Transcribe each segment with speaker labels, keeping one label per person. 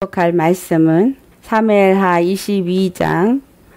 Speaker 1: 할 말씀은 사무엘하 22장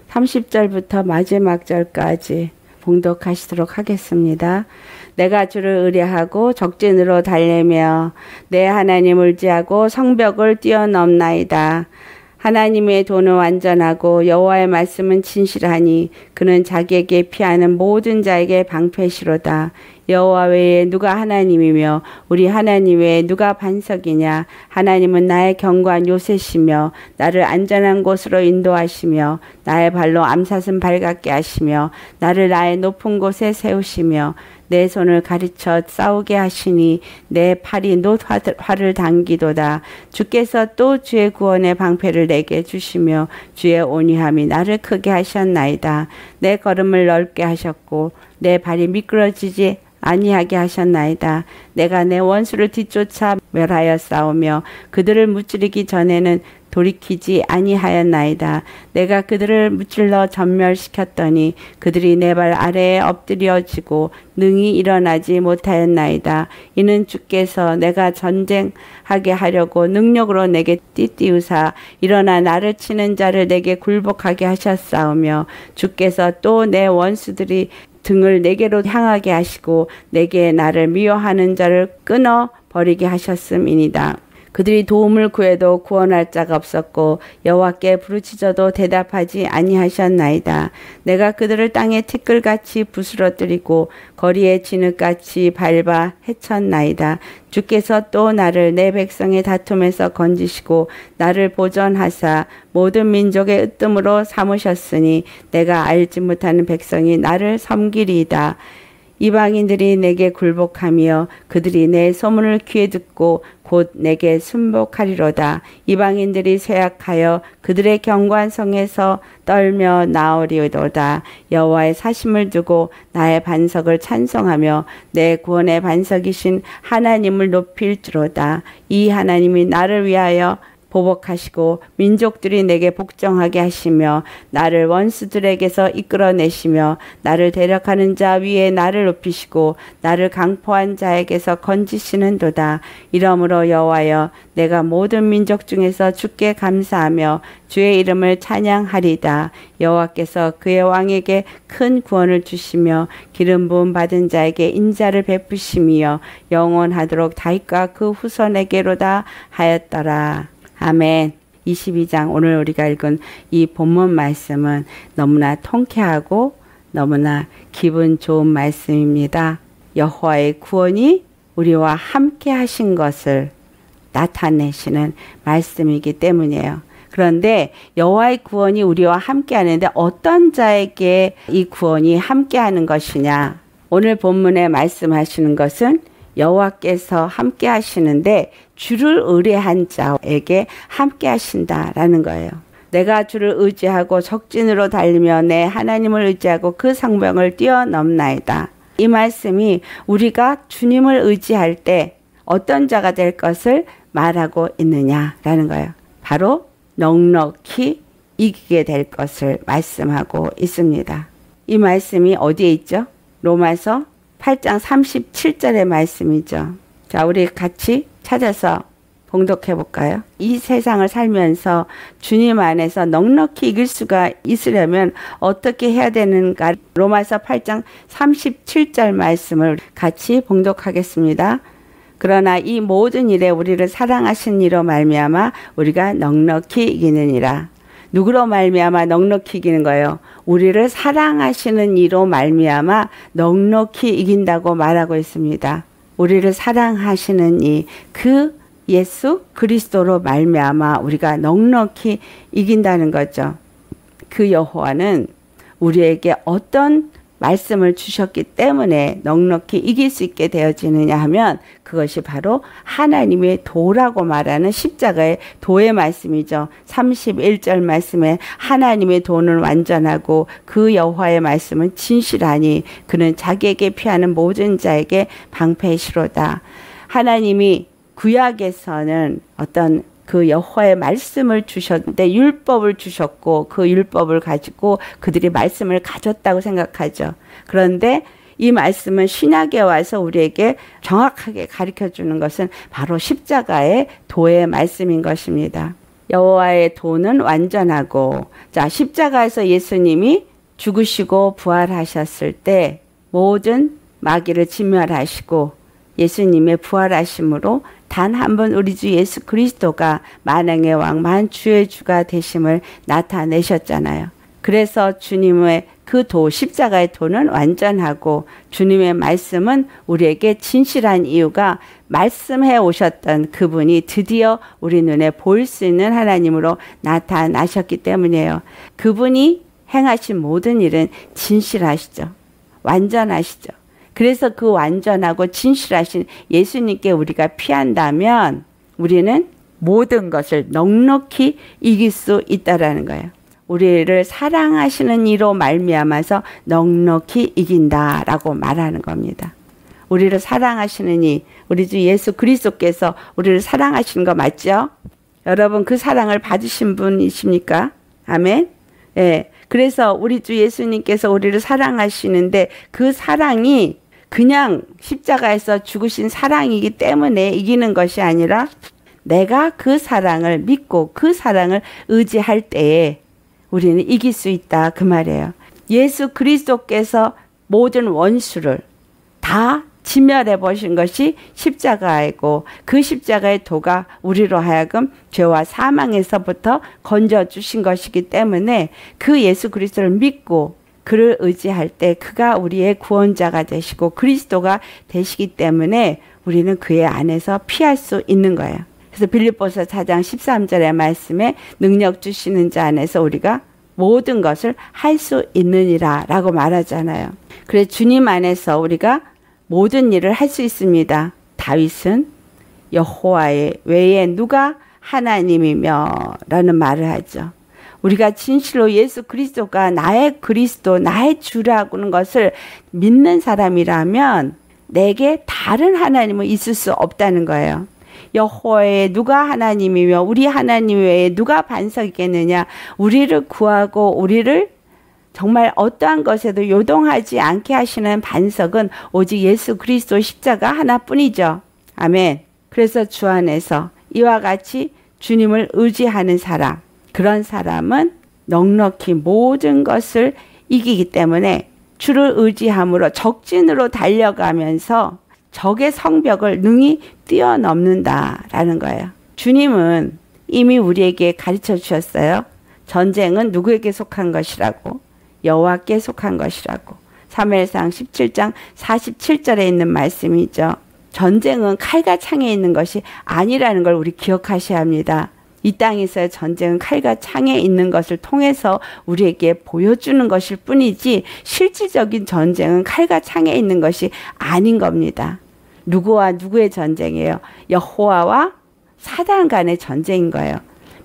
Speaker 1: 30절부터 마지막 절까지 봉독하시도록 하겠습니다. 내가 주를 의뢰하고 적진으로 달래며 내 하나님을 의지하고 성벽을 뛰어넘나이다. 하나님의 도는 완전하고 여호와의 말씀은 진실하니 그는 자기에게 피하는 모든 자에게 방패시로다. 여호와 외에 누가 하나님이며 우리 하나님 외에 누가 반석이냐. 하나님은 나의 견고한 요새시며 나를 안전한 곳으로 인도하시며 나의 발로 암사슴 발같게 하시며 나를 나의 높은 곳에 세우시며 내 손을 가르쳐 싸우게 하시니 내 팔이 노화를 당기도다. 주께서 또 주의 구원의 방패를 내게 주시며 주의 온유함이 나를 크게 하셨나이다. 내 걸음을 넓게 하셨고 내 발이 미끄러지지 아니하게 하셨나이다. 내가 내 원수를 뒤쫓아 멸하여 싸우며 그들을 무찌르기 전에는 돌이키지 아니하였나이다. 내가 그들을 무찔러 전멸시켰더니 그들이 내 발 아래에 엎드려지고 능히 일어나지 못하였나이다. 이는 주께서 내가 전쟁하게 하려고 능력으로 내게 띠띠우사 일어나 나를 치는 자를 내게 굴복하게 하셨사오며 주께서 또 내 원수들이 등을 내게로 향하게 하시고 내게 나를 미워하는 자를 끊어 버리게 하셨음이니이다. 그들이 도움을 구해도 구원할 자가 없었고 여호와께 부르짖어도 대답하지 아니하셨나이다. 내가 그들을 땅에 티끌같이 부스러뜨리고 거리에 진흙같이 밟아 해쳤나이다. 주께서 또 나를 내 백성의 다툼에서 건지시고 나를 보전하사 모든 민족의 으뜸으로 삼으셨으니 내가 알지 못하는 백성이 나를 섬기리이다. 이방인들이 내게 굴복하며 그들이 내 소문을 귀에 듣고 곧 내게 순복하리로다. 이방인들이 쇠약하여 그들의 견고한 성에서 떨며 나오리로다. 여호와의 사심을 두고 나의 반석을 찬송하며 내 구원의 반석이신 하나님을 높일지로다. 이 하나님이 나를 위하여 보복하시고 민족들이 내게 복종하게 하시며 나를 원수들에게서 이끌어내시며 나를 대적하는 자 위에 나를 높이시고 나를 강포한 자에게서 건지시는도다. 이러므로 여호와여 내가 모든 민족 중에서 주께 감사하며 주의 이름을 찬양하리다. 여호와께서 그의 왕에게 큰 구원을 주시며 기름 부음 받은 자에게 인자를 베푸심이여 영원하도록 다윗과 그 후손에게로다 하였더라. 아멘. 22장 오늘 우리가 읽은 이 본문 말씀은 너무나 통쾌하고 너무나 기분 좋은 말씀입니다. 여호와의 구원이 우리와 함께 하신 것을 나타내시는 말씀이기 때문이에요. 그런데 여호와의 구원이 우리와 함께 하는데 어떤 자에게 이 구원이 함께 하는 것이냐. 오늘 본문에 말씀하시는 것은 여호와께서 함께 하시는데 주를 의뢰한 자에게 함께 하신다라는 거예요. 내가 주를 의지하고 적진으로 달리며 내 하나님을 의지하고 그 성벽을 뛰어넘나이다. 이 말씀이 우리가 주님을 의지할 때 어떤 자가 될 것을 말하고 있느냐라는 거예요. 바로 넉넉히 이기게 될 것을 말씀하고 있습니다. 이 말씀이 어디에 있죠? 로마서 8장 37절의 말씀이죠. 자, 우리 같이 찾아서 봉독해 볼까요? 이 세상을 살면서 주님 안에서 넉넉히 이길 수가 있으려면 어떻게 해야 되는가? 로마서 8장 37절 말씀을 같이 봉독하겠습니다. 그러나 이 모든 일에 우리를 사랑하신 이로 말미암아 우리가 넉넉히 이기느니라. 누구로 말미암아 넉넉히 이기는 거예요? 우리를 사랑하시는 이로 말미암아 넉넉히 이긴다고 말하고 있습니다. 우리를 사랑하시는 이 그 예수 그리스도로 말미암아 우리가 넉넉히 이긴다는 거죠. 그 여호와는 우리에게 어떤 말씀을 주셨기 때문에 넉넉히 이길 수 있게 되어지느냐 하면 그것이 바로 하나님의 도라고 말하는 십자가의 도의 말씀이죠. 31절 말씀에 하나님의 도는 완전하고 그 여호와의 말씀은 진실하니 그는 자기에게 피하는 모든 자에게 방패시로다. 하나님이 구약에서는 어떤 그 여호와의 말씀을 주셨는데 율법을 주셨고 그 율법을 가지고 그들이 말씀을 가졌다고 생각하죠. 그런데 이 말씀은 신약에 와서 우리에게 정확하게 가르쳐 주는 것은 바로 십자가의 도의 말씀인 것입니다. 여호와의 도는 완전하고, 자, 십자가에서 예수님이 죽으시고 부활하셨을 때 모든 마귀를 진멸하시고 예수님의 부활하심으로 단 한 번 우리 주 예수 그리스도가 만왕의 왕 만주의 주가 되심을 나타내셨잖아요. 그래서 주님의 그 도, 십자가의 도는 완전하고 주님의 말씀은 우리에게 진실한 이유가 말씀해 오셨던 그분이 드디어 우리 눈에 보일 수 있는 하나님으로 나타나셨기 때문이에요. 그분이 행하신 모든 일은 진실하시죠. 완전하시죠. 그래서 그 완전하고 진실하신 예수님께 우리가 피한다면 우리는 모든 것을 넉넉히 이길 수 있다라는 거예요. 우리를 사랑하시는 이로 말미암아서 넉넉히 이긴다라고 말하는 겁니다. 우리를 사랑하시는 이, 우리 주 예수 그리스도께서 우리를 사랑하시는 거 맞죠? 여러분 그 사랑을 받으신 분이십니까? 아멘. 예. 그래서 우리 주 예수님께서 우리를 사랑하시는데 그 사랑이 그냥 십자가에서 죽으신 사랑이기 때문에 이기는 것이 아니라 내가 그 사랑을 믿고 그 사랑을 의지할 때에 우리는 이길 수 있다 그 말이에요. 예수 그리스도께서 모든 원수를 다 진멸해 보신 것이 십자가이고 그 십자가의 도가 우리로 하여금 죄와 사망에서부터 건져주신 것이기 때문에 그 예수 그리스도를 믿고 그를 의지할 때 그가 우리의 구원자가 되시고 그리스도가 되시기 때문에 우리는 그의 안에서 피할 수 있는 거예요. 그래서 빌립보서 4장 13절의 말씀에 능력 주시는 자 안에서 우리가 모든 것을 할 수 있느니라 라고 말하잖아요. 그래서 주님 안에서 우리가 모든 일을 할 수 있습니다. 다윗은 여호와의 외에 누가 하나님이며 라는 말을 하죠. 우리가 진실로 예수 그리스도가 나의 그리스도, 나의 주라는 것을 믿는 사람이라면 내게 다른 하나님은 있을 수 없다는 거예요. 여호와의 누가 하나님이며 우리 하나님 외에 누가 반석이겠느냐. 우리를 구하고 우리를 정말 어떠한 것에도 요동하지 않게 하시는 반석은 오직 예수 그리스도 십자가 하나뿐이죠. 아멘. 그래서 주 안에서 이와 같이 주님을 의지하는 사람, 그런 사람은 넉넉히 모든 것을 이기기 때문에 주를 의지함으로 적진으로 달려가면서 적의 성벽을 능히 뛰어넘는다라는 거예요. 주님은 이미 우리에게 가르쳐 주셨어요. 전쟁은 누구에게 속한 것이라고? 여호와께 속한 것이라고. 사무엘상 17장 47절에 있는 말씀이죠. 전쟁은 칼과 창에 있는 것이 아니라는 걸 우리 기억하셔야 합니다. 이 땅에서의 전쟁은 칼과 창에 있는 것을 통해서 우리에게 보여주는 것일 뿐이지 실질적인 전쟁은 칼과 창에 있는 것이 아닌 겁니다. 누구와 누구의 전쟁이에요? 여호와와 사단 간의 전쟁인 거예요.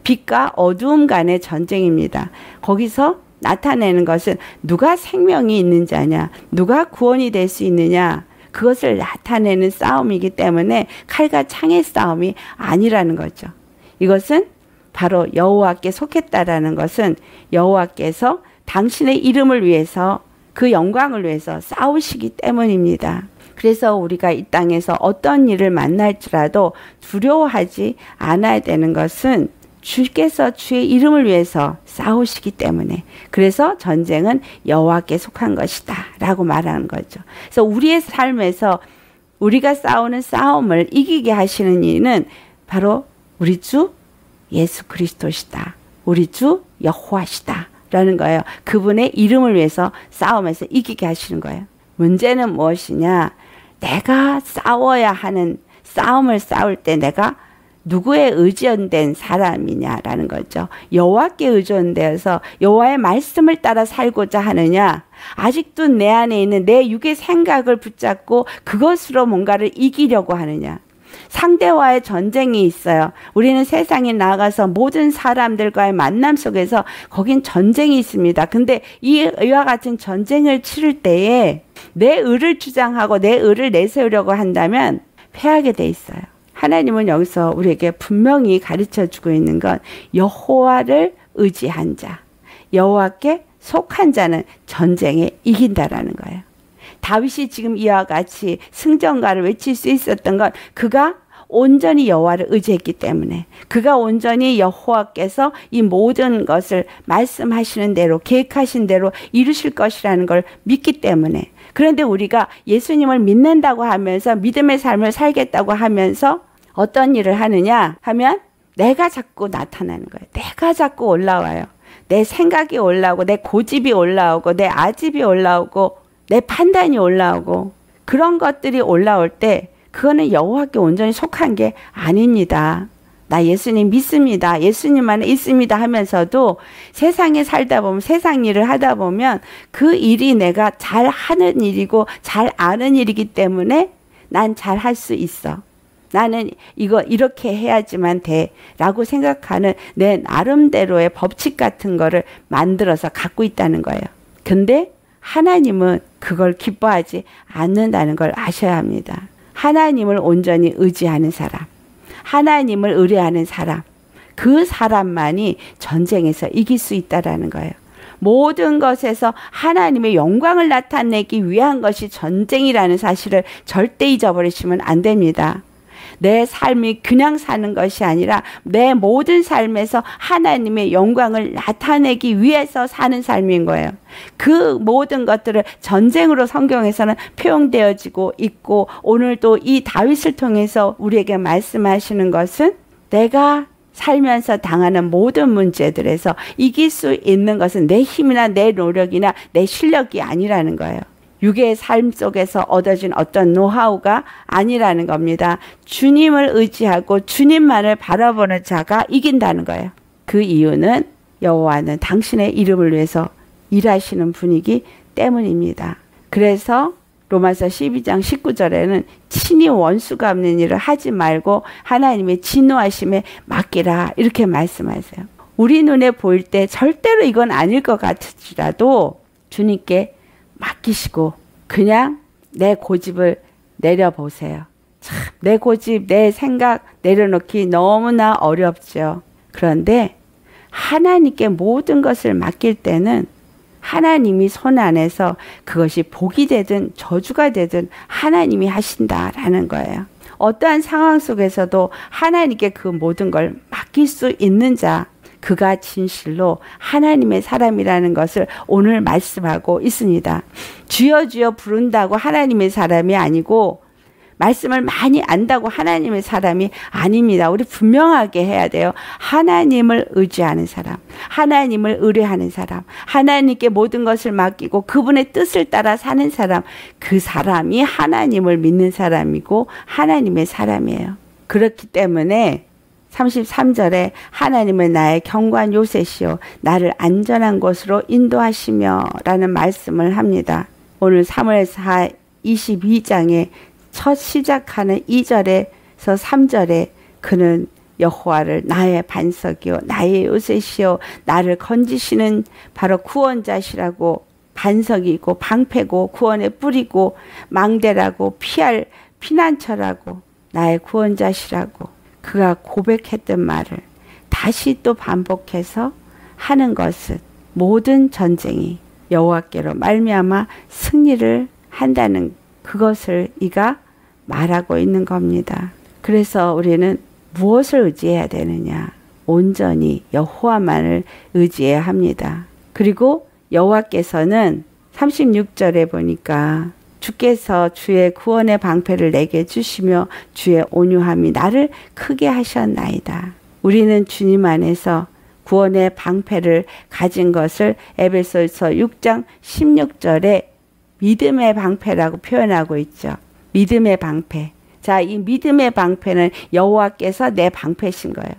Speaker 1: 빛과 어두움 간의 전쟁입니다. 거기서 나타내는 것은 누가 생명이 있는 자냐, 누가 구원이 될 수 있느냐, 그것을 나타내는 싸움이기 때문에 칼과 창의 싸움이 아니라는 거죠. 이것은 바로 여호와께 속했다라는 것은 여호와께서 당신의 이름을 위해서 그 영광을 위해서 싸우시기 때문입니다. 그래서 우리가 이 땅에서 어떤 일을 만날지라도 두려워하지 않아야 되는 것은 주께서 주의 이름을 위해서 싸우시기 때문에, 그래서 전쟁은 여호와께 속한 것이다 라고 말하는 거죠. 그래서 우리의 삶에서 우리가 싸우는 싸움을 이기게 하시는 이는 바로 우리 주 예수 그리스도시다. 우리 주 여호와시다 라는 거예요. 그분의 이름을 위해서 싸움에서 이기게 하시는 거예요. 문제는 무엇이냐? 내가 싸워야 하는 싸움을 싸울 때 내가 누구에 의존된 사람이냐라는 거죠. 여호와께 의존되어서 여호와의 말씀을 따라 살고자 하느냐, 아직도 내 안에 있는 내 육의 생각을 붙잡고 그것으로 뭔가를 이기려고 하느냐. 상대와의 전쟁이 있어요. 우리는 세상에 나가서 모든 사람들과의 만남 속에서 거긴 전쟁이 있습니다. 근데 이와 같은 전쟁을 치를 때에 내 의를 주장하고 내 의를 내세우려고 한다면 패하게 돼 있어요. 하나님은 여기서 우리에게 분명히 가르쳐 주고 있는 건 여호와를 의지한 자, 여호와께 속한 자는 전쟁에 이긴다라는 거예요. 다윗이 지금 이와 같이 승전가를 외칠 수 있었던 건 그가 온전히 여호와를 의지했기 때문에, 그가 온전히 여호와께서 이 모든 것을 말씀하시는 대로 계획하신 대로 이루실 것이라는 걸 믿기 때문에. 그런데 우리가 예수님을 믿는다고 하면서 믿음의 삶을 살겠다고 하면서 어떤 일을 하느냐 하면 내가 자꾸 나타나는 거예요. 내가 자꾸 올라와요. 내 생각이 올라오고 내 고집이 올라오고 내 아집이 올라오고 내 판단이 올라오고, 그런 것들이 올라올 때 그거는 여호와께 온전히 속한 게 아닙니다. 나 예수님 믿습니다. 예수님만 있습니다 하면서도 세상에 살다 보면, 세상 일을 하다 보면 그 일이 내가 잘 하는 일이고 잘 아는 일이기 때문에 난 잘 할 수 있어. 나는 이거 이렇게 해야지만 돼 라고 생각하는 내 나름대로의 법칙 같은 거를 만들어서 갖고 있다는 거예요. 근데 하나님은 그걸 기뻐하지 않는다는 걸 아셔야 합니다. 하나님을 온전히 의지하는 사람, 하나님을 의뢰하는 사람, 그 사람만이 전쟁에서 이길 수 있다라는 거예요. 모든 것에서 하나님의 영광을 나타내기 위한 것이 전쟁이라는 사실을 절대 잊어버리시면 안 됩니다. 내 삶이 그냥 사는 것이 아니라 내 모든 삶에서 하나님의 영광을 나타내기 위해서 사는 삶인 거예요. 그 모든 것들을 전쟁으로 성경에서는 표현되어지고 있고, 오늘도 이 다윗을 통해서 우리에게 말씀하시는 것은 내가 살면서 당하는 모든 문제들에서 이길 수 있는 것은 내 힘이나 내 노력이나 내 실력이 아니라는 거예요. 육의 삶 속에서 얻어진 어떤 노하우가 아니라는 겁니다. 주님을 의지하고 주님만을 바라보는 자가 이긴다는 거예요. 그 이유는 여호와는 당신의 이름을 위해서 일하시는 분이기 때문입니다. 그래서 로마서 12장 19절에는 친히 원수가 없는 일을 하지 말고 하나님의 진노하심에 맡기라, 이렇게 말씀하세요. 우리 눈에 보일 때 절대로 이건 아닐 것 같을지라도 주님께 맡기시고 그냥 내 고집을 내려보세요. 참, 내 고집, 내 생각 내려놓기 너무나 어렵죠. 그런데 하나님께 모든 것을 맡길 때는 하나님이 손 안에서 그것이 복이 되든 저주가 되든 하나님이 하신다라는 거예요. 어떠한 상황 속에서도 하나님께 그 모든 걸 맡길 수 있는 자, 그가 진실로 하나님의 사람이라는 것을 오늘 말씀하고 있습니다. 주여 주여 부른다고 하나님의 사람이 아니고, 말씀을 많이 안다고 하나님의 사람이 아닙니다. 우리 분명하게 해야 돼요. 하나님을 의지하는 사람, 하나님을 의뢰하는 사람, 하나님께 모든 것을 맡기고 그분의 뜻을 따라 사는 사람, 그 사람이 하나님을 믿는 사람이고 하나님의 사람이에요. 그렇기 때문에 33절에 하나님은 나의 경관 요새시요 나를 안전한 곳으로 인도하시며 라는 말씀을 합니다. 오늘 사무엘하 22장에 첫 시작하는 2절에서 3절에 그는 여호와를 나의 반석이요 나의 요새시요 나를 건지시는 바로 구원자시라고, 반석이 있고 방패고 구원의 뿌리고 망대라고 피할 피난처라고 나의 구원자시라고 그가 고백했던 말을 다시 또 반복해서 하는 것은 모든 전쟁이 여호와께로 말미암아 승리를 한다는 그것을 이가 말하고 있는 겁니다. 그래서 우리는 무엇을 의지해야 되느냐? 온전히 여호와만을 의지해야 합니다. 그리고 여호와께서는 36절에 보니까 주께서 주의 구원의 방패를 내게 주시며 주의 온유함이 나를 크게 하셨나이다. 우리는 주님 안에서 구원의 방패를 가진 것을 에베소서 6장 16절에 믿음의 방패라고 표현하고 있죠. 믿음의 방패. 자, 이 믿음의 방패는 여호와께서 내 방패신 거예요.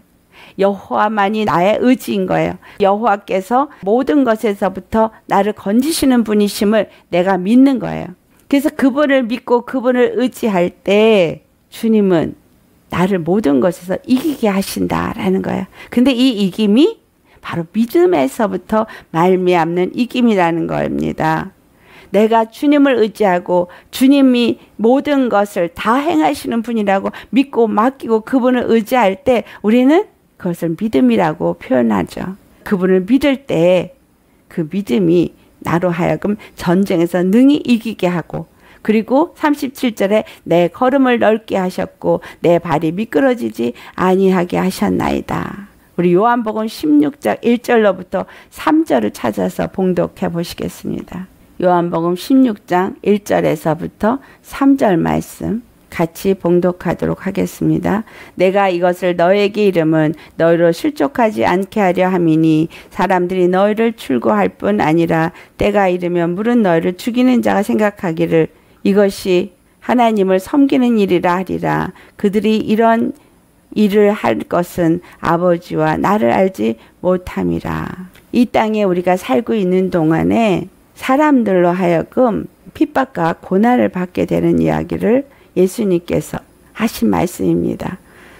Speaker 1: 여호와만이 나의 의지인 거예요. 여호와께서 모든 것에서부터 나를 건지시는 분이심을 내가 믿는 거예요. 그래서 그분을 믿고 그분을 의지할 때 주님은 나를 모든 것에서 이기게 하신다라는 거예요. 근데 이 이김이 바로 믿음에서부터 말미암는 이김이라는 겁니다. 내가 주님을 의지하고 주님이 모든 것을 다 행하시는 분이라고 믿고 맡기고 그분을 의지할 때 우리는 그것을 믿음이라고 표현하죠. 그분을 믿을 때 그 믿음이 나로 하여금 전쟁에서 능히 이기게 하고 그리고 37절에 내 걸음을 넓게 하셨고 내 발이 미끄러지지 아니하게 하셨나이다. 우리 요한복음 16장 1절로부터 3절을 찾아서 봉독해 보시겠습니다. 요한복음 16장 1절에서부터 3절 말씀 같이 봉독하도록 하겠습니다. 내가 이것을 너에게 이름은 너희로 실족하지 않게 하려 함이니 사람들이 너희를 출고할 뿐 아니라 때가 이르면 물은 너희를 죽이는 자가 생각하기를 이것이 하나님을 섬기는 일이라 하리라. 그들이 이런 일을 할 것은 아버지와 나를 알지 못함이라. 이 땅에 우리가 살고 있는 동안에 사람들로 하여금 핍박과 고난을 받게 되는 이야기를 예수님께서 하신 말씀입니다.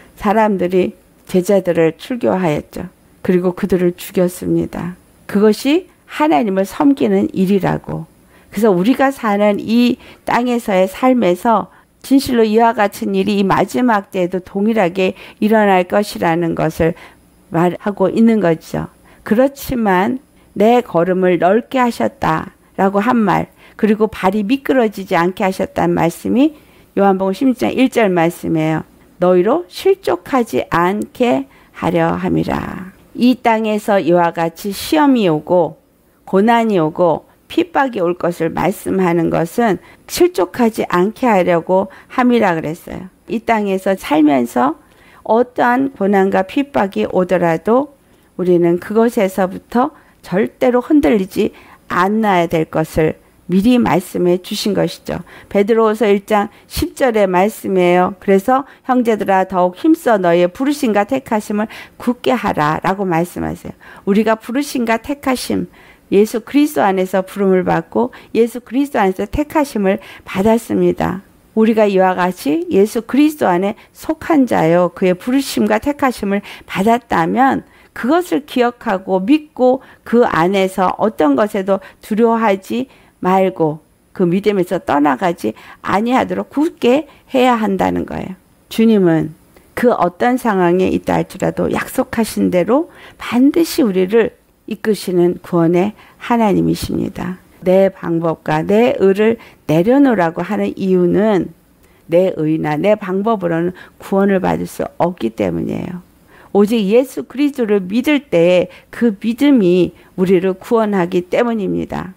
Speaker 1: 사람들이 제자들을 출교하였죠. 그리고 그들을 죽였습니다. 그것이 하나님을 섬기는 일이라고. 그래서 우리가 사는 이 땅에서의 삶에서 진실로 이와 같은 일이 이 마지막 때에도 동일하게 일어날 것이라는 것을 말하고 있는 거죠. 그렇지만 내 걸음을 넓게 하셨다라고 한 말, 그리고 발이 미끄러지지 않게 하셨다는 말씀이 요한복음 16장 1절 말씀이에요. 너희로 실족하지 않게 하려 함이라. 이 땅에서 이와 같이 시험이 오고 고난이 오고 핍박이 올 것을 말씀하는 것은 실족하지 않게 하려고 함이라 그랬어요. 이 땅에서 살면서 어떠한 고난과 핍박이 오더라도 우리는 그것에서부터 절대로 흔들리지 않아야 될 것을 미리 말씀해 주신 것이죠. 베드로후서 1장 10절의 말씀이에요. 그래서 형제들아 더욱 힘써 너희의 부르심과 택하심을 굳게 하라 라고 말씀하세요. 우리가 부르심과 택하심, 예수 그리스도 안에서 부름을 받고 예수 그리스도 안에서 택하심을 받았습니다. 우리가 이와 같이 예수 그리스도 안에 속한 자요, 그의 부르심과 택하심을 받았다면 그것을 기억하고 믿고 그 안에서 어떤 것에도 두려워하지 말고 그 믿음에서 떠나가지 아니하도록 굳게 해야 한다는 거예요. 주님은 그 어떤 상황에 있다 할지라도 약속하신 대로 반드시 우리를 이끄시는 구원의 하나님이십니다. 내 방법과 내 의를 내려놓으라고 하는 이유는 내 의나 내 방법으로는 구원을 받을 수 없기 때문이에요. 오직 예수 그리스도를 믿을 때 그 믿음이 우리를 구원하기 때문입니다.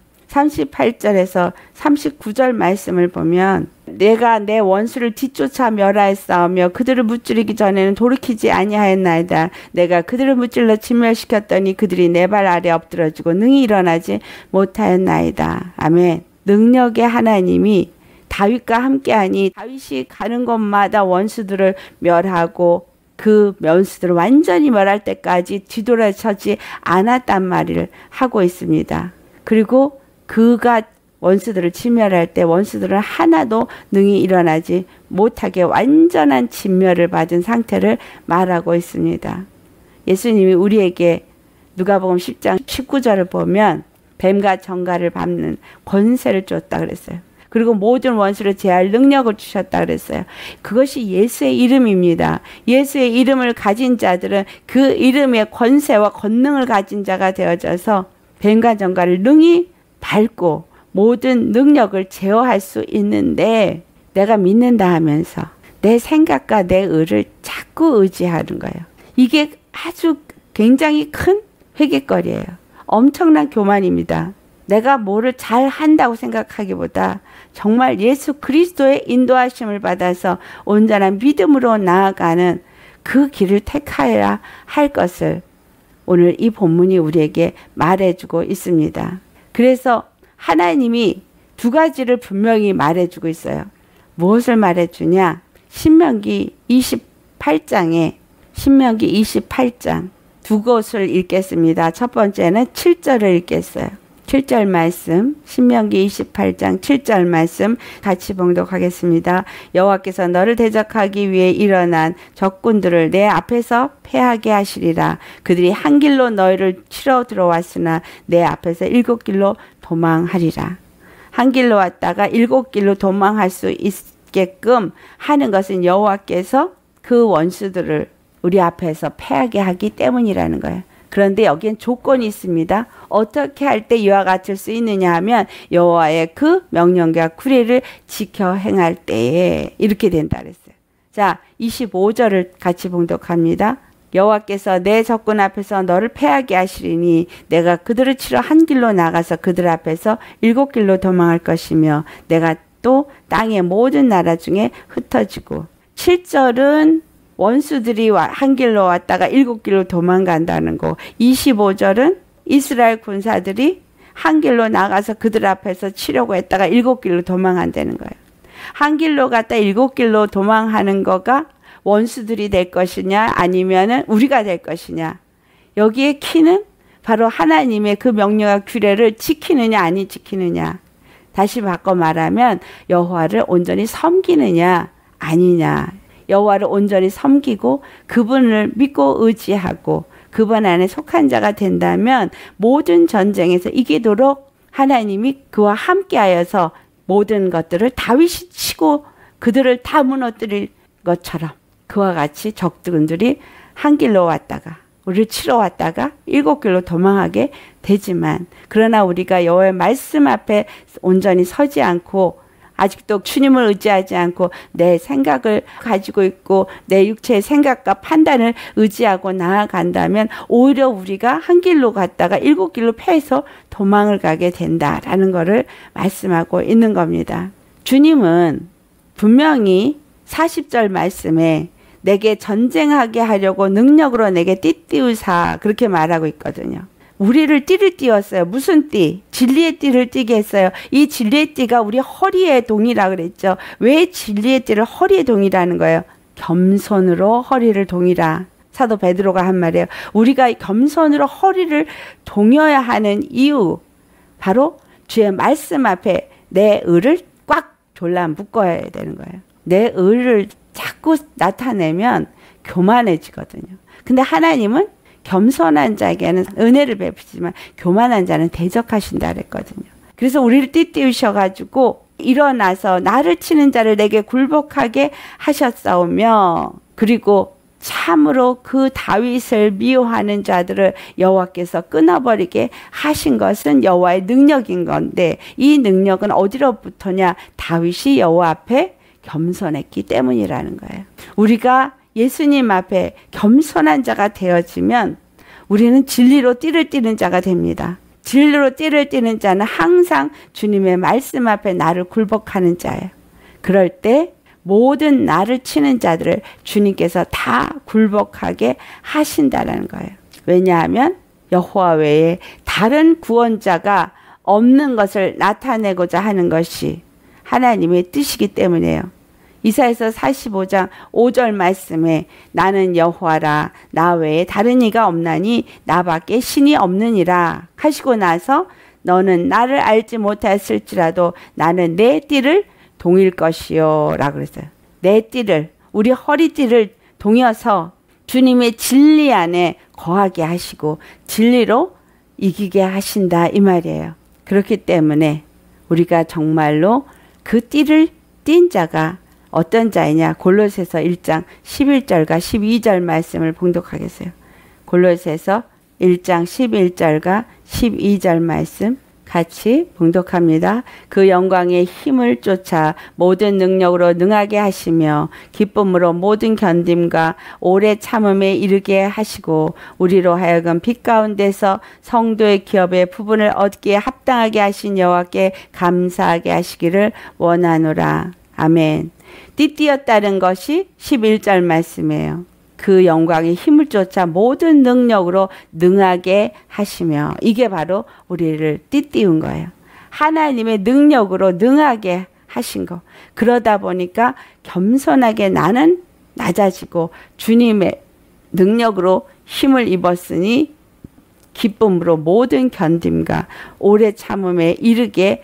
Speaker 1: 38절에서 39절 말씀을 보면 내가 내 원수를 뒤쫓아 멸하였사오며 그들을 무찌르기 전에는 돌이키지 아니하였나이다. 내가 그들을 무찔러 진멸시켰더니 그들이 내 발 아래 엎드러지고 능히 일어나지 못하였나이다. 아멘. 능력의 하나님이 다윗과 함께하니 다윗이 가는 곳마다 원수들을 멸하고 그 원수들을 완전히 멸할 때까지 뒤돌아서지 않았단 말을 하고 있습니다. 그리고 그가 원수들을 진멸할 때 원수들은 하나도 능히 일어나지 못하게 완전한 진멸을 받은 상태를 말하고 있습니다. 예수님이 우리에게 누가복음 10장 19절을 보면 뱀과 정갈을 밟는 권세를 줬다 그랬어요. 그리고 모든 원수를 제할 능력을 주셨다 그랬어요. 그것이 예수의 이름입니다. 예수의 이름을 가진 자들은 그 이름의 권세와 권능을 가진 자가 되어져서 뱀과 정갈을 능히 밟고 모든 능력을 제어할 수 있는데 내가 믿는다 하면서 내 생각과 내 의를 자꾸 의지하는 거예요. 이게 아주 굉장히 큰 회개거리예요. 엄청난 교만입니다. 내가 뭐를 잘 한다고 생각하기보다 정말 예수 그리스도의 인도하심을 받아서 온전한 믿음으로 나아가는 그 길을 택하여야 할 것을 오늘 이 본문이 우리에게 말해주고 있습니다. 그래서 하나님이 두 가지를 분명히 말해주고 있어요. 무엇을 말해주냐? 신명기 28장 두 곳을 읽겠습니다. 첫 번째는 7절을 읽겠어요. 7절 말씀, 신명기 28장 7절 말씀 같이 봉독하겠습니다. 여호와께서 너를 대적하기 위해 일어난 적군들을 내 앞에서 패하게 하시리라. 그들이 한 길로 너희를 치러 들어왔으나 내 앞에서 7길로 도망하리라. 한 길로 왔다가 7길로 도망할 수 있게끔 하는 것은 여호와께서 그 원수들을 우리 앞에서 패하게 하기 때문이라는 거예요. 그런데 여기엔 조건이 있습니다. 어떻게 할 때 이와 같을 수 있느냐 하면 여호와의 그 명령과 규례를 지켜 행할 때에 이렇게 된다 그랬어요. 자, 25절을 같이 봉독합니다. 여호와께서 내 적군 앞에서 너를 패하게 하시리니 내가 그들을 치러 한 길로 나가서 그들 앞에서 7길로 도망할 것이며 내가 또 땅의 모든 나라 중에 흩어지고 7절은 원수들이 한 길로 왔다가 7길로 도망간다는 거. 25절은 이스라엘 군사들이 한 길로 나가서 그들 앞에서 치려고 했다가 7길로 도망한다는 거예요. 한 길로 갔다 7길로 도망하는 거가 원수들이 될 것이냐 아니면은 우리가 될 것이냐. 여기에 키는 바로 하나님의 그 명령과 규례를 지키느냐 아니 지키느냐. 다시 바꿔 말하면 여호와를 온전히 섬기느냐 아니냐. 여호와를 온전히 섬기고 그분을 믿고 의지하고 그분 안에 속한 자가 된다면 모든 전쟁에서 이기도록 하나님이 그와 함께하여서 모든 것들을 다윗이 치고 그들을 다 무너뜨릴 것처럼 그와 같이 적군들이 한 길로 왔다가 우리를 치러 왔다가 7길로 도망하게 되지만 그러나 우리가 여호와의 말씀 앞에 온전히 서지 않고 아직도 주님을 의지하지 않고 내 생각을 가지고 있고 내 육체의 생각과 판단을 의지하고 나아간다면 오히려 우리가 한 길로 갔다가 7길로 패해서 도망을 가게 된다라는 것을 말씀하고 있는 겁니다. 주님은 분명히 40절 말씀에 내게 전쟁하게 하려고 능력으로 내게 띠띠우사 그렇게 말하고 있거든요. 우리를 띠를 띄웠어요. 무슨 띠? 진리의 띠를 띠게 했어요. 이 진리의 띠가 우리 허리에 동이라 그랬죠. 왜 진리의 띠를 허리에 동이라는 거예요? 겸손으로 허리를 동이라. 사도 베드로가 한 말이에요. 우리가 겸손으로 허리를 동여야 하는 이유 바로 주의 말씀 앞에 내 의를 꽉 졸라 묶어야 되는 거예요. 내 의를 자꾸 나타내면 교만해지거든요. 근데 하나님은 겸손한 자에게는 은혜를 베푸시지만 교만한 자는 대적하신다 그랬거든요. 그래서 우리를 띠띠우셔가지고 일어나서 나를 치는 자를 내게 굴복하게 하셨사오며 그리고 참으로 그 다윗을 미워하는 자들을 여호와께서 끊어버리게 하신 것은 여호와의 능력인 건데 이 능력은 어디로부터냐? 다윗이 여호와 앞에 겸손했기 때문이라는 거예요. 우리가 예수님 앞에 겸손한 자가 되어지면 우리는 진리로 띠를 띠는 자가 됩니다. 진리로 띠를 띠는 자는 항상 주님의 말씀 앞에 나를 굴복하는 자예요. 그럴 때 모든 나를 치는 자들을 주님께서 다 굴복하게 하신다는 거예요. 왜냐하면 여호와 외에 다른 구원자가 없는 것을 나타내고자 하는 것이 하나님의 뜻이기 때문이에요. 이사야서 45장 5절 말씀에 나는 여호와라 나 외에 다른 이가 없나니 나밖에 신이 없느니라 하시고 나서 너는 나를 알지 못했을지라도 나는 내 띠를 동일 것이요 라고 그랬어요. 내 띠를 우리 허리띠를 동여서 주님의 진리 안에 거하게 하시고 진리로 이기게 하신다 이 말이에요. 그렇기 때문에 우리가 정말로 그 띠를 띈 자가 어떤 자이냐? 골로새서 1장 11절과 12절 말씀을 봉독하겠어요. 골로새서 1장 11절과 12절 말씀 같이 봉독합니다. 그 영광의 힘을 쫓아 모든 능력으로 능하게 하시며 기쁨으로 모든 견딤과 오래 참음에 이르게 하시고 우리로 하여금 빛 가운데서 성도의 기업의 부분을 얻기에 합당하게 하신 여호와께 감사하게 하시기를 원하노라. 아멘. 띠띠었다는 것이 11절 말씀이에요. 그 영광의 힘을 쫓아 모든 능력으로 능하게 하시며 이게 바로 우리를 띠띠운 거예요. 하나님의 능력으로 능하게 하신 거. 그러다 보니까 겸손하게 나는 낮아지고 주님의 능력으로 힘을 입었으니 기쁨으로 모든 견딤과 오래 참음에 이르게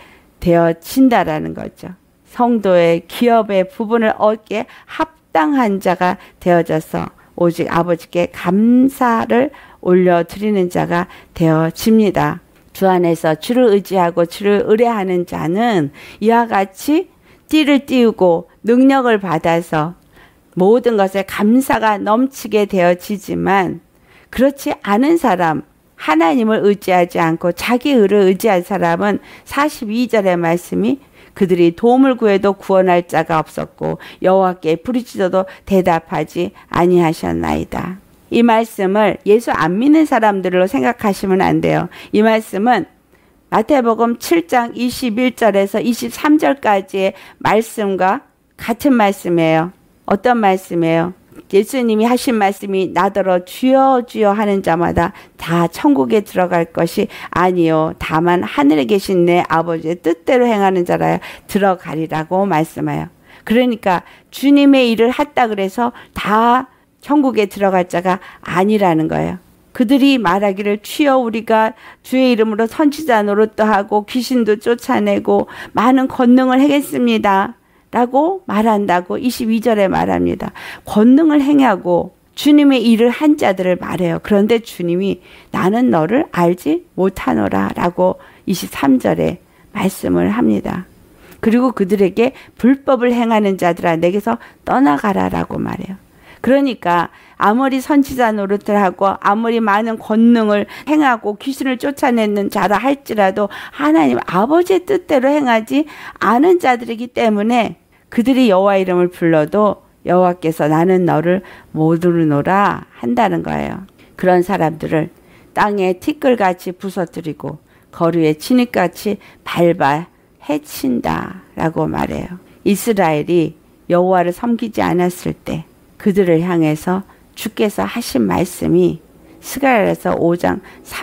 Speaker 1: 되어진다라는 거죠. 성도의 기업의 부분을 얻기에 합당한 자가 되어져서 오직 아버지께 감사를 올려드리는 자가 되어집니다. 주 안에서 주를 의지하고 주를 의뢰하는 자는 이와 같이 띠를 띄우고 능력을 받아서 모든 것에 감사가 넘치게 되어지지만 그렇지 않은 사람, 하나님을 의지하지 않고 자기 의를 의지한 사람은 42절의 말씀이 그들이 도움을 구해도 구원할 자가 없었고 여호와께 부르짖어도 대답하지 아니하셨나이다. 이 말씀을 예수 안 믿는 사람들로 생각하시면 안 돼요. 이 말씀은 마태복음 7장 21절에서 23절까지의 말씀과 같은 말씀이에요. 어떤 말씀이에요? 예수님이 하신 말씀이 나더러 주여 주여 하는 자마다 다 천국에 들어갈 것이 아니요 다만 하늘에 계신 내 아버지의 뜻대로 행하는 자라야 들어가리라고 말씀해요. 그러니까 주님의 일을 했다 그래서 다 천국에 들어갈 자가 아니라는 거예요. 그들이 말하기를 주여 우리가 주의 이름으로 선지자 노릇도 하고 귀신도 쫓아내고 많은 권능을 하겠습니다 라고 말한다고 22절에 말합니다. 권능을 행하고 주님의 일을 한 자들을 말해요. 그런데 주님이 나는 너를 알지 못하노라 라고 23절에 말씀을 합니다. 그리고 그들에게 불법을 행하는 자들아 내게서 떠나가라 라고 말해요. 그러니까 아무리 선지자 노릇을 하고 아무리 많은 권능을 행하고 귀신을 쫓아내는 자라 할지라도 하나님 아버지의 뜻대로 행하지 않은 자들이기 때문에 그들이 여호와 이름을 불러도 여호와께서 나는 너를 모르노라 한다는 거예요. 그런 사람들을 땅에 티끌같이 부서뜨리고 거루에 진흙같이 밟아 해친다 라고 말해요. 이스라엘이 여호와를 섬기지 않았을 때 그들을 향해서 주께서 하신 말씀이 스가랴서 5장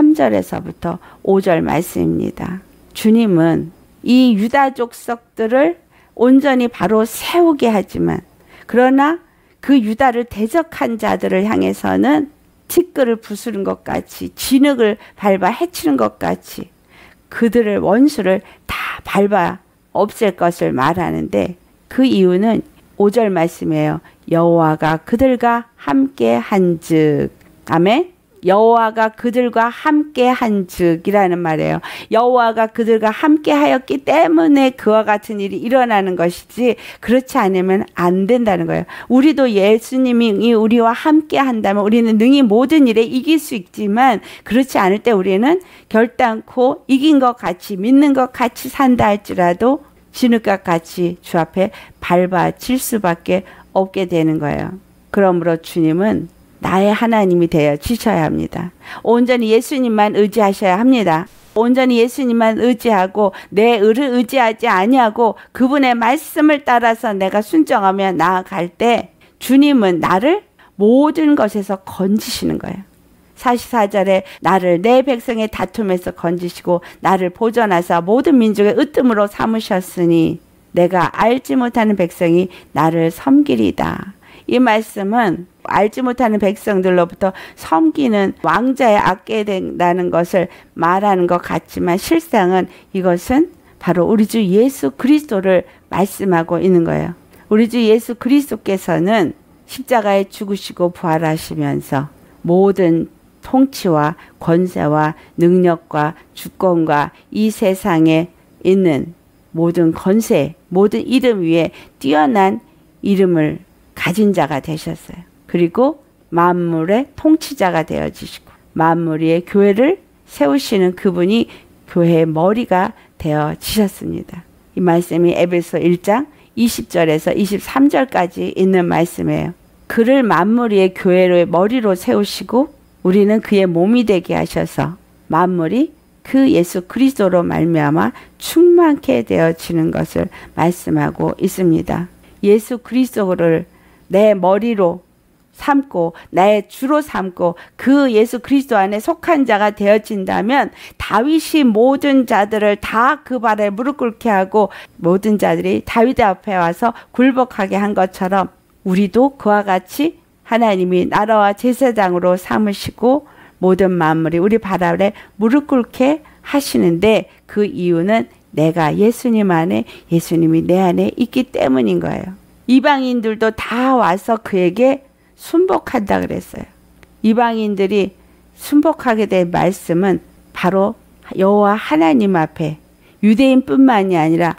Speaker 1: 3절에서부터 5절 말씀입니다. 주님은 이 유다 족속들을 온전히 바로 세우게 하지만 그러나 그 유다를 대적한 자들을 향해서는 티끌을 부수는 것 같이 진흙을 밟아 해치는 것 같이 그들을 원수를 다 밟아 없앨 것을 말하는데 그 이유는 5절 말씀이에요. 여호와가 그들과 함께 한즉 아멘. 여호와가 그들과 함께 한즉이라는 말이에요. 여호와가 그들과 함께 하였기 때문에 그와 같은 일이 일어나는 것이지 그렇지 않으면 안 된다는 거예요. 우리도 예수님이 우리와 함께 한다면 우리는 능히 모든 일에 이길 수 있지만 그렇지 않을 때 우리는 결단코 이긴 것 같이 믿는 것 같이 산다 할지라도 진흙과 같이 주 앞에 밟아질 수밖에 없게 되는 거예요. 그러므로 주님은 나의 하나님이 되어 지셔야 합니다. 온전히 예수님만 의지하셔야 합니다. 온전히 예수님만 의지하고 내 의를 의지하지 아니하고 그분의 말씀을 따라서 내가 순종하며 나아갈 때 주님은 나를 모든 것에서 건지시는 거예요. 44절에 나를 내 백성의 다툼에서 건지시고 나를 보존하사 모든 민족의 으뜸으로 삼으셨으니 내가 알지 못하는 백성이 나를 섬기리다. 이 말씀은 알지 못하는 백성들로부터 섬기는 왕자에 아껴야 된다는 것을 말하는 것 같지만 실상은 이것은 바로 우리 주 예수 그리스도를 말씀하고 있는 거예요. 우리 주 예수 그리스도께서는 십자가에 죽으시고 부활하시면서 모든 통치와 권세와 능력과 주권과 이 세상에 있는 모든 권세, 모든 이름 위에 뛰어난 이름을 가진 자가 되셨어요. 그리고 만물의 통치자가 되어지시고 만물 위에 교회를 세우시는 그분이 교회의 머리가 되어지셨습니다. 이 말씀이 에베소 1장 20절에서 23절까지 있는 말씀이에요. 그를 만물 위에 교회의 머리로 세우시고 우리는 그의 몸이 되게 하셔서 만물이 그 예수 그리스도로 말미암아 충만케 되어지는 것을 말씀하고 있습니다. 예수 그리스도를 내 머리로 삼고 나의 주로 삼고 그 예수 그리스도 안에 속한 자가 되어진다면 다윗이 모든 자들을 다 그 발에 무릎 꿇게 하고 모든 자들이 다윗 앞에 와서 굴복하게 한 것처럼 우리도 그와 같이 하나님이 나라와 제사장으로 삼으시고 모든 만물이 우리 발 아래 무릎 꿇게 하시는데 그 이유는 내가 예수님 안에 예수님이 내 안에 있기 때문인 거예요. 이방인들도 다 와서 그에게 순복한다 그랬어요. 이방인들이 순복하게 된 말씀은 바로 여호와 하나님 앞에 유대인뿐만이 아니라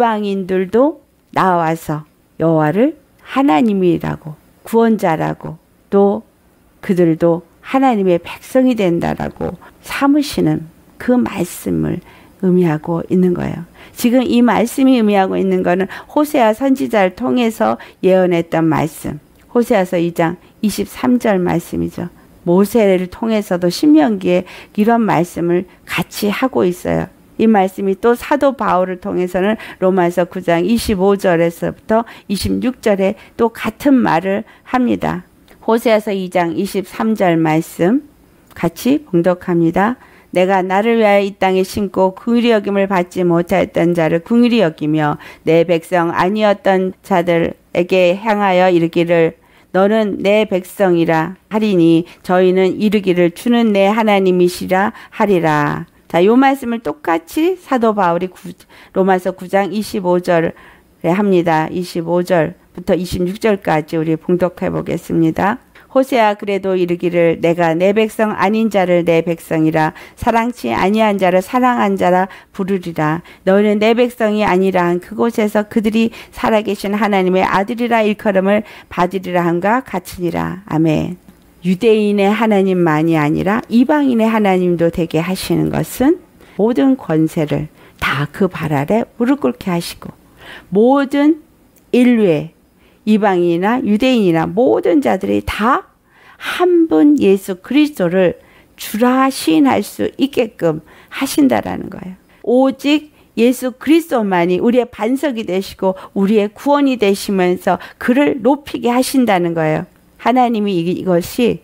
Speaker 1: 이방인들도 나와서 여호와를 하나님이라고 구원자라고 또 그들도 하나님의 백성이 된다라고 삼으시는 그 말씀을 의미하고 있는 거예요. 지금 이 말씀이 의미하고 있는 거는 호세아 선지자를 통해서 예언했던 말씀. 호세아서 2장 23절 말씀이죠. 모세를 통해서도 신명기에 이런 말씀을 같이 하고 있어요. 이 말씀이 또 사도 바울을 통해서는 로마서 9장 25절에서부터 26절에 또 같은 말을 합니다. 호세아서 2장 23절 말씀 같이 봉독합니다. 내가 나를 위하여 이 땅에 심고 긍휼히 여김을 받지 못하였던 자를 긍휼히 여기며 내 백성 아니었던 자들에게 향하여 이르기를 너는 내 백성이라 하리니 저희는 이르기를 주는 내 하나님이시라 하리라. 자, 요 말씀을 똑같이 사도 바울이 로마서 9장 25절에 합니다. 25절부터 26절까지 우리 봉독해 보겠습니다. 호세아 그래도 이르기를 내가 내 백성 아닌 자를 내 백성이라 사랑치 아니한 자를 사랑한 자라 부르리라. 너희는 내 백성이 아니라 한 그곳에서 그들이 살아계신 하나님의 아들이라 일컬음을 받으리라 함과 같으니라. 아멘. 유대인의 하나님만이 아니라 이방인의 하나님도 되게 하시는 것은 모든 권세를 다 그 발 아래 무릎 꿇게 하시고 모든 인류의 이방인이나 유대인이나 모든 자들이 다 한 분 예수 그리스도를 주라 시인할 수 있게끔 하신다라는 거예요. 오직 예수 그리스도만이 우리의 반석이 되시고 우리의 구원이 되시면서 그를 높이게 하신다는 거예요. 하나님이 이것이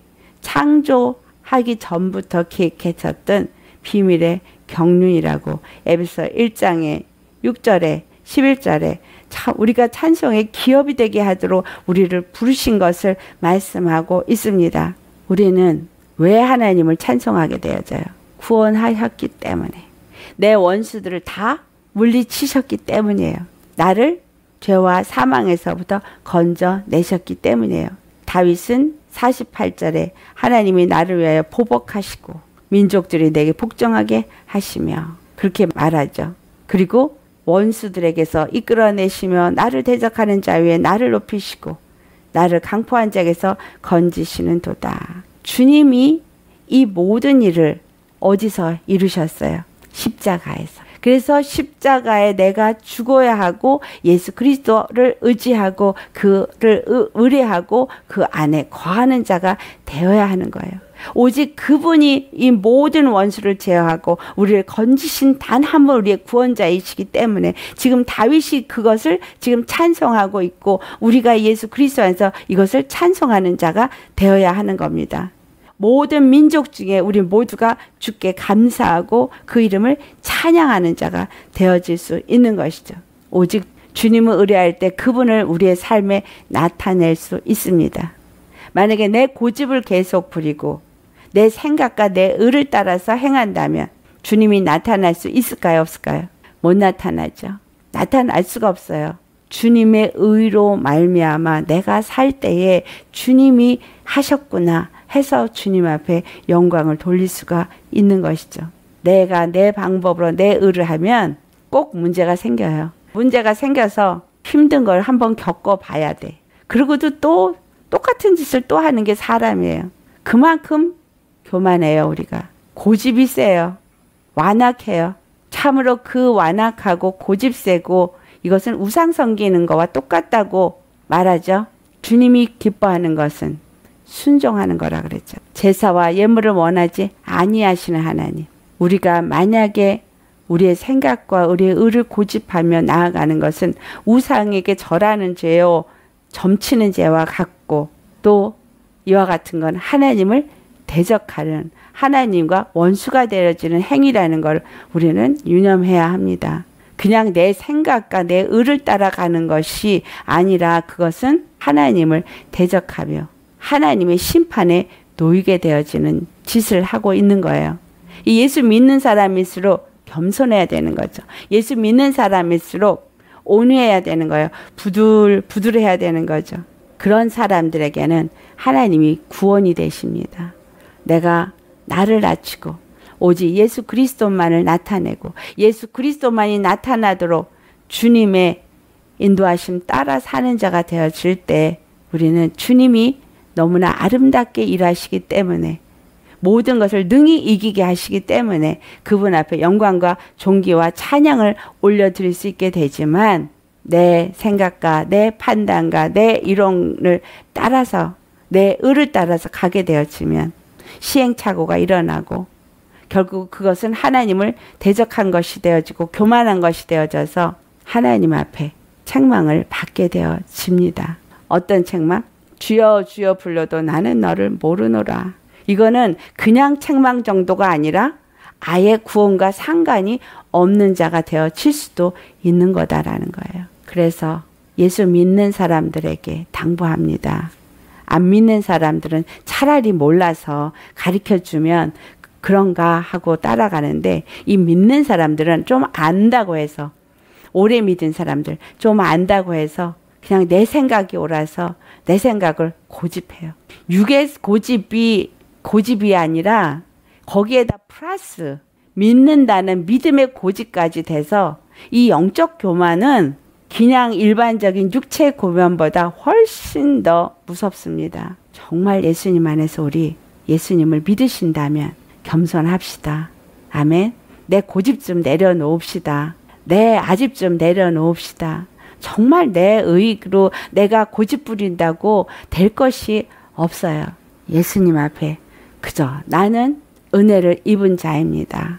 Speaker 1: 창조하기 전부터 계획하셨던 비밀의 경륜이라고 에베소 1장의 6절에 11절에 우리가 찬송의 기업이 되게 하도록 우리를 부르신 것을 말씀하고 있습니다. 우리는 왜 하나님을 찬송하게 되어져요? 구원하셨기 때문에. 내 원수들을 다 물리치셨기 때문이에요. 나를 죄와 사망에서부터 건져내셨기 때문이에요. 다윗은 48절에 하나님이 나를 위하여 보복하시고 민족들이 내게 복종하게 하시며 그렇게 말하죠. 그리고 원수들에게서 이끌어내시며 나를 대적하는 자 위에 나를 높이시고 나를 강포한 자에게서 건지시는 도다. 주님이 이 모든 일을 어디서 이루셨어요? 십자가에서. 그래서 십자가에 내가 죽어야 하고 예수 그리스도를 의지하고 그를 의뢰하고 그 안에 거하는 자가 되어야 하는 거예요. 오직 그분이 이 모든 원수를 제어하고 우리를 건지신 단 한 분 우리의 구원자이시기 때문에 지금 다윗이 그것을 지금 찬송하고 있고 우리가 예수 그리스도 안에서 이것을 찬송하는 자가 되어야 하는 겁니다. 모든 민족 중에 우리 모두가 주께 감사하고 그 이름을 찬양하는 자가 되어질 수 있는 것이죠. 오직 주님을 의뢰할 때 그분을 우리의 삶에 나타낼 수 있습니다. 만약에 내 고집을 계속 부리고 내 생각과 내 의를 따라서 행한다면 주님이 나타날 수 있을까요? 없을까요? 못 나타나죠. 나타날 수가 없어요. 주님의 의로 말미암아 내가 살 때에 주님이 하셨구나 해서 주님 앞에 영광을 돌릴 수가 있는 것이죠. 내가 내 방법으로 내 의를 하면 꼭 문제가 생겨요. 문제가 생겨서 힘든 걸 한번 겪어봐야 돼. 그리고도 또 똑같은 짓을 또 하는 게 사람이에요. 그만큼 교만해요. 우리가. 고집이 세요. 완악해요. 참으로 그 완악하고 고집 세고 이것은 우상 섬기는 거와 똑같다고 말하죠. 주님이 기뻐하는 것은 순종하는 거라 그랬죠. 제사와 예물을 원하지 아니하시는 하나님. 우리가 만약에 우리의 생각과 우리의 의를 고집하며 나아가는 것은 우상에게 절하는 죄요 점치는 죄와 같고 또 이와 같은 건 하나님을 대적하는 하나님과 원수가 되어지는 행위라는 걸 우리는 유념해야 합니다. 그냥 내 생각과 내 의를 따라가는 것이 아니라 그것은 하나님을 대적하며 하나님의 심판에 놓이게 되어지는 짓을 하고 있는 거예요. 이 예수 믿는 사람일수록 겸손해야 되는 거죠. 예수 믿는 사람일수록 온유해야 되는 거예요. 부들부들해야 되는 거죠. 그런 사람들에게는 하나님이 구원이 되십니다. 내가 나를 낮추고 오직 예수 그리스도만을 나타내고 예수 그리스도만이 나타나도록 주님의 인도하심 따라 사는 자가 되어질 때 우리는 주님이 너무나 아름답게 일하시기 때문에 모든 것을 능히 이기게 하시기 때문에 그분 앞에 영광과 존귀와 찬양을 올려드릴 수 있게 되지만 내 생각과 내 판단과 내 이론을 따라서 내 의를 따라서 가게 되어지면 시행착오가 일어나고 결국 그것은 하나님을 대적한 것이 되어지고 교만한 것이 되어져서 하나님 앞에 책망을 받게 되어집니다. 어떤 책망? 주여 주여 불러도 나는 너를 모르노라. 이거는 그냥 책망 정도가 아니라 아예 구원과 상관이 없는 자가 되어질 수도 있는 거다라는 거예요. 그래서 예수 믿는 사람들에게 당부합니다. 안 믿는 사람들은 차라리 몰라서 가르쳐주면 그런가 하고 따라가는데 이 믿는 사람들은 좀 안다고 해서 오래 믿은 사람들 좀 안다고 해서 그냥 내 생각이 옳아서 내 생각을 고집해요. 육의 고집이 아니라 거기에다 플러스 믿는다는 믿음의 고집까지 돼서 이 영적 교만은 그냥 일반적인 육체의 고면보다 훨씬 더 무섭습니다. 정말 예수님 안에서 우리 예수님을 믿으신다면 겸손합시다. 아멘. 내 고집 좀 내려놓읍시다. 내 아집 좀 내려놓읍시다. 정말 내 의로 내가 고집 부린다고 될 것이 없어요. 예수님 앞에 그저 나는 은혜를 입은 자입니다.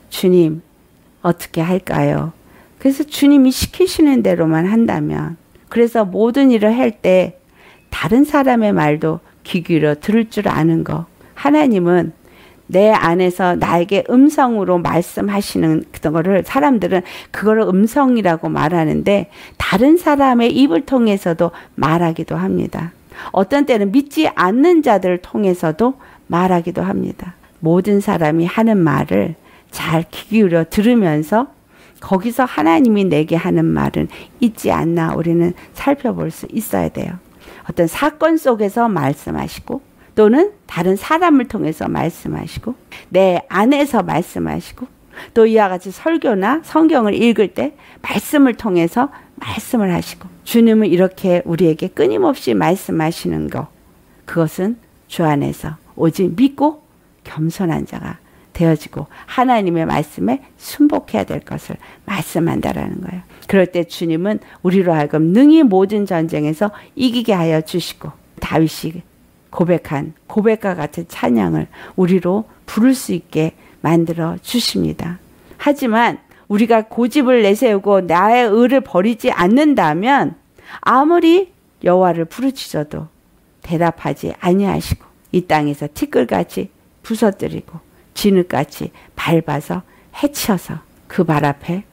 Speaker 1: 주님 어떻게 할까요? 그래서 주님이 시키시는 대로만 한다면 그래서 모든 일을 할 때 다른 사람의 말도 귀 기울여 들을 줄 아는 거 하나님은 내 안에서 나에게 음성으로 말씀하시는 그거를 사람들은 그거를 음성이라고 말하는데 다른 사람의 입을 통해서도 말하기도 합니다. 어떤 때는 믿지 않는 자들을 통해서도 말하기도 합니다. 모든 사람이 하는 말을 잘 귀 기울여 들으면서 거기서 하나님이 내게 하는 말은 있지 않나 우리는 살펴볼 수 있어야 돼요. 어떤 사건 속에서 말씀하시고 또는 다른 사람을 통해서 말씀하시고 내 안에서 말씀하시고 또 이와 같이 설교나 성경을 읽을 때 말씀을 통해서 말씀을 하시고 주님은 이렇게 우리에게 끊임없이 말씀하시는 것 그것은 주 안에서 오직 믿고 겸손한 자가 되어지고 하나님의 말씀에 순복해야 될 것을 말씀한다라는 거예요. 그럴 때 주님은 우리로 하여금 능히 모든 전쟁에서 이기게 하여 주시고 다윗이 고백한 고백과 같은 찬양을 우리로 부를 수 있게 만들어 주십니다. 하지만 우리가 고집을 내세우고 나의 의를 버리지 않는다면 아무리 여호와를 부르짖어도 대답하지 아니하시고 이 땅에서 티끌같이 부서뜨리고 진흙같이 밟아서 해쳐서 그 발 앞에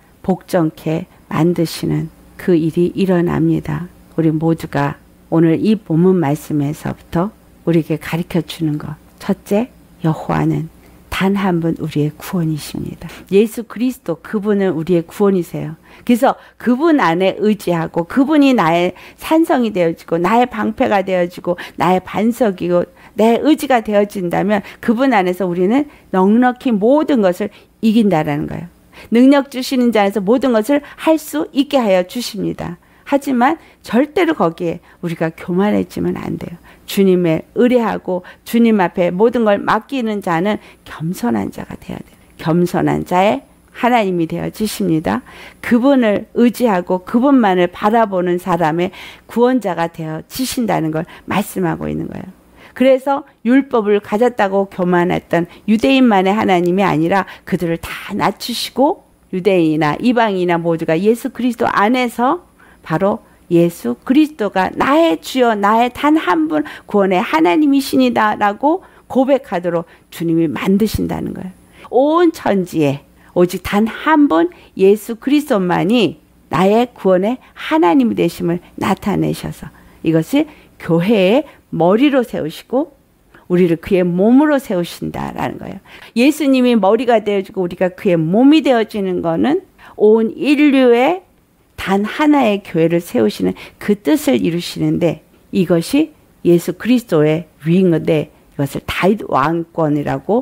Speaker 1: 복종케 만드시는 그 일이 일어납니다. 우리 모두가 오늘 이 본문 말씀에서부터 우리에게 가르쳐 주는 것. 첫째, 여호와는 단 한 분 우리의 구원이십니다. 예수 그리스도 그분은 우리의 구원이세요. 그래서 그분 안에 의지하고 그분이 나의 산성이 되어지고 나의 방패가 되어지고 나의 반석이고 내 의지가 되어진다면 그분 안에서 우리는 넉넉히 모든 것을 이긴다라는 거예요. 능력 주시는 자 안에서 모든 것을 할 수 있게 하여 주십니다. 하지만 절대로 거기에 우리가 교만해지면 안 돼요. 주님의 의뢰하고 주님 앞에 모든 걸 맡기는 자는 겸손한 자가 되어야 돼요. 겸손한 자의 하나님이 되어지십니다. 그분을 의지하고 그분만을 바라보는 사람의 구원자가 되어지신다는 걸 말씀하고 있는 거예요. 그래서 율법을 가졌다고 교만했던 유대인만의 하나님이 아니라 그들을 다 낮추시고 유대인이나 이방인이나 모두가 예수 그리스도 안에서 바로 예수 그리스도가 나의 주여 나의 단 한 분 구원의 하나님이시니다 라고 고백하도록 주님이 만드신다는 거예요. 온 천지에 오직 단 한 분 예수 그리스도만이 나의 구원의 하나님이 되심을 나타내셔서 이것을 교회의 머리로 세우시고 우리를 그의 몸으로 세우신다라는 거예요. 예수님이 머리가 되어지고 우리가 그의 몸이 되어지는 것은 온 인류의 단 하나의 교회를 세우시는 그 뜻을 이루시는데 이것이 예수 그리스도의 위인데 이것을 다윗 왕권이라고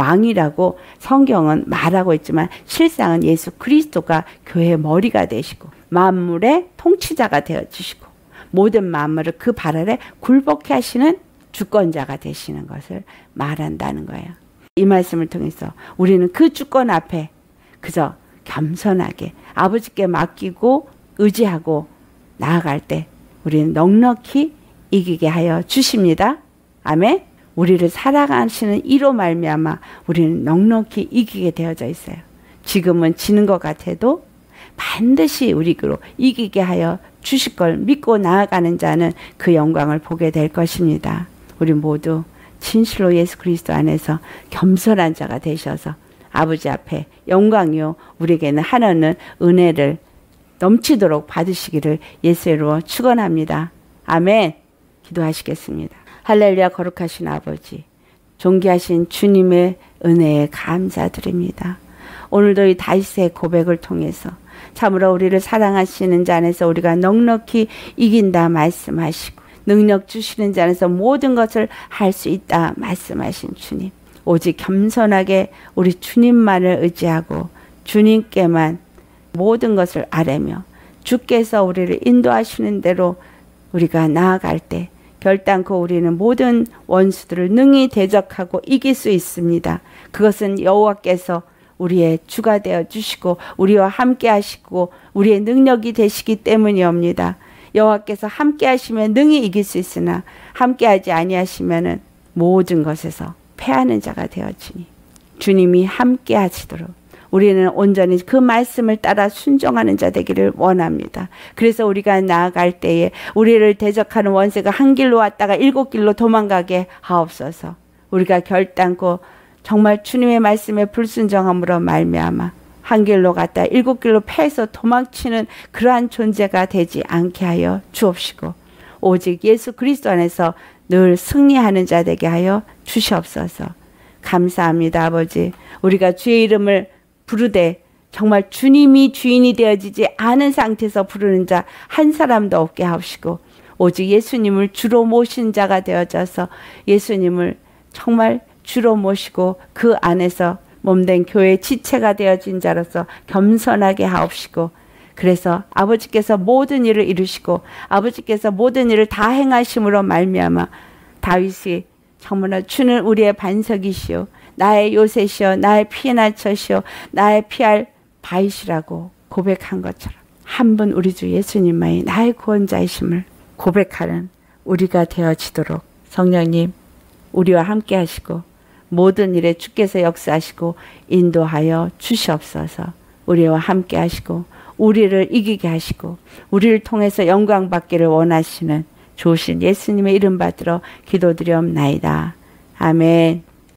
Speaker 1: 왕이라고 성경은 말하고 있지만 실상은 예수 그리스도가 교회의 머리가 되시고 만물의 통치자가 되어주시고 모든 만물을 그 발 아래 굴복해 하시는 주권자가 되시는 것을 말한다는 거예요. 이 말씀을 통해서 우리는 그 주권 앞에 그저 겸손하게 아버지께 맡기고 의지하고 나아갈 때 우리는 넉넉히 이기게 하여 주십니다. 아멘. 우리를 사랑하시는 이로 말미암아 우리는 넉넉히 이기게 되어져 있어요. 지금은 지는 것 같아도 반드시 우리로 이기게 하여 주실 걸 믿고 나아가는 자는 그 영광을 보게 될 것입니다. 우리 모두 진실로 예수 그리스도 안에서 겸손한 자가 되셔서 아버지 앞에 영광이요 우리에게는 하나는 은혜를 넘치도록 받으시기를 예수의 이름으로 축원합니다. 아멘. 기도하시겠습니다. 할렐루야. 거룩하신 아버지, 존귀하신 주님의 은혜에 감사드립니다. 오늘도 이 다윗의 고백을 통해서 참으로 우리를 사랑하시는 자 안에서 우리가 넉넉히 이긴다 말씀하시고 능력 주시는 자 안에서 모든 것을 할 수 있다 말씀하신 주님, 오직 겸손하게 우리 주님만을 의지하고 주님께만 모든 것을 아뢰며 주께서 우리를 인도하시는 대로 우리가 나아갈 때 결단코 우리는 모든 원수들을 능히 대적하고 이길 수 있습니다. 그것은 여호와께서 우리의 주가 되어 주시고 우리와 함께 하시고 우리의 능력이 되시기 때문이옵니다. 여호와께서 함께 하시면 능히 이길 수 있으나 함께 하지 아니하시면은 모든 것에서 패하는 자가 되어지니 주님이 함께 하시도록 우리는 온전히 그 말씀을 따라 순종하는 자 되기를 원합니다. 그래서 우리가 나아갈 때에 우리를 대적하는 원수가 한 길로 왔다가 7길로 도망가게 하옵소서. 우리가 결단코 정말 주님의 말씀에 불순종함으로 말미암아 한 길로 갔다 7길로 패해서 도망치는 그러한 존재가 되지 않게 하여 주옵시고 오직 예수 그리스도 안에서 늘 승리하는 자 되게 하여 주시옵소서. 감사합니다. 아버지, 우리가 주의 이름을 부르되 정말 주님이 주인이 되어지지 않은 상태에서 부르는 자 한 사람도 없게 하옵시고 오직 예수님을 주로 모신 자가 되어져서 예수님을 정말 주로 모시고 그 안에서 몸된 교회의 지체가 되어진 자로서 겸손하게 하옵시고 그래서 아버지께서 모든 일을 이루시고 아버지께서 모든 일을 다 행하심으로 말미암아 다윗이 정말로 주는 우리의 반석이시오 나의 요새시오 나의 피난처시오 나의 피할 바위시라고 고백한 것처럼 한 분 우리 주 예수님만이 나의 구원자이심을 고백하는 우리가 되어지도록 성령님 우리와 함께 하시고 모든 일에 주께서 역사하시고 인도하여 주시옵소서. 우리와 함께 하시고 우리를 이기게 하시고 우리를 통해서 영광 받기를 원하시는 좋으신 예수님의 이름 받들어 기도드리옵나이다. 아멘.